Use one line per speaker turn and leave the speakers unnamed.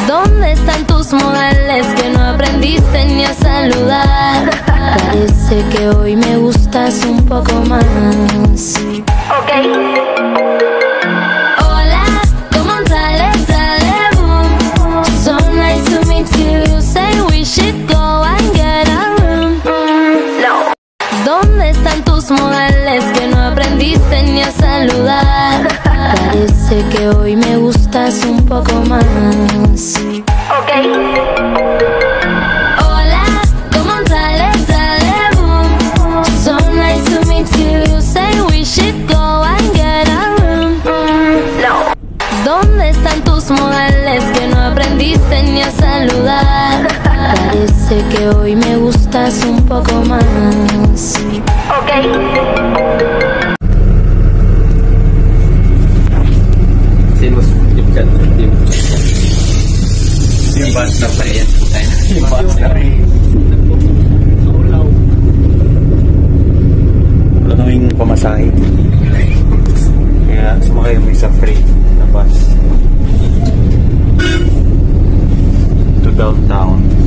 ¿Dónde están tus modales que no aprendiste ni a saludar? Parece que hoy me gustas un poco más. Ok. Hola, ¿cómo sales? Dale boom. So nice to meet you. You say we should go and get a room. No. ¿Dónde están tus modales que no aprendiste ni a saludar? Parece que hoy me gustas un poco más. Ok. Hola, ¿cómo sales? Dale boom. So nice to meet you. You say we should go and get a room. No. ¿Dónde están tus modales que no aprendiste ni a saludar? Parece que hoy me gustas un poco más. Ok.
Yung bus na pa yan. Yung bus na pa wala kaming pamasahe. Kaya sumakay kami sa free na bus to downtown.